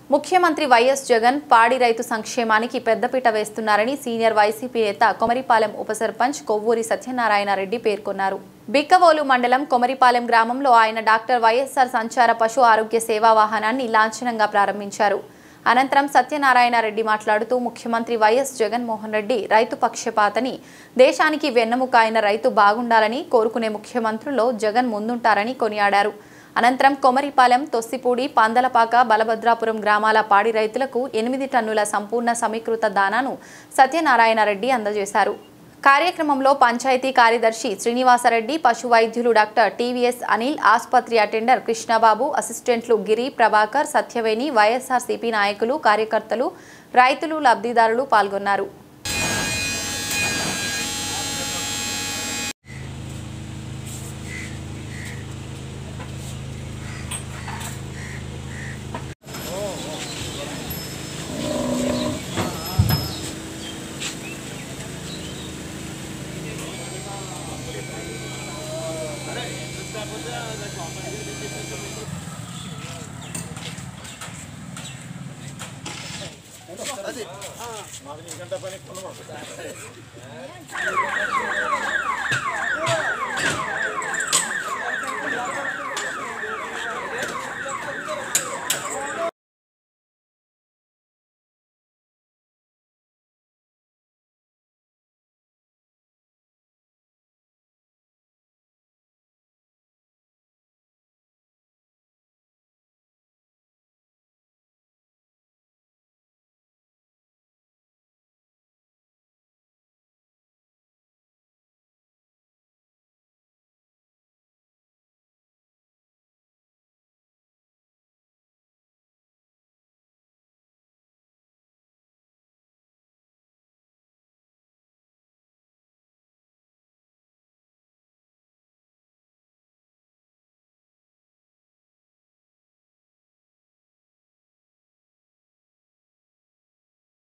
ముఖ్యమంత్రి వైఎస్ జగన్ పాడి రైతు సంక్షేమానికి పెద్దపీట వేస్తున్నారని సీనియర్ వైసీపీ నేత కొమరిపాలెం ఉప సర్పంచ్ కొవ్వూరి సత్యనారాయణ రెడ్డి పేర్కొన్నారు. బిక్కవోలు మండలం కొమరిపాలెం గ్రామంలో ఆయన డాక్టర్ వైఎస్ఆర్ సంచార పశు ఆరోగ్య సేవా వాహనాన్ని లాంఛనంగా ప్రారంభించారు. అనంతరం సత్యనారాయణ రెడ్డి మాట్లాడుతూ ముఖ్యమంత్రి వైఎస్ జగన్మోహన్ రెడ్డి రైతు పక్షపాతని, దేశానికి వెన్నెముక అయిన రైతు బాగుండాలని కోరుకునే ముఖ్యమంత్రుల్లో జగన్ ముందుంటారని కొనియాడారు. అనంతరం కొమరిపాలెం, తొస్సిపూడి, పందలపాక, బలభద్రాపురం గ్రామాల పాడి రైతులకు 8 టన్నుల సంపూర్ణ సమీకృత దానాను సత్యనారాయణ రెడ్డి అందజేశారు. కార్యక్రమంలో పంచాయతీ కార్యదర్శి శ్రీనివాసరెడ్డి, పశు వైద్యులు డాక్టర్ టీవీఎస్ అనిల్, ఆసుపత్రి అటెండర్ కృష్ణబాబు, అసిస్టెంట్లు గిరి, ప్రభాకర్, సత్యవేణి, వైఎస్ఆర్సీపీ నాయకులు, కార్యకర్తలు, రైతులు, లబ్ధిదారులు పాల్గొన్నారు. అది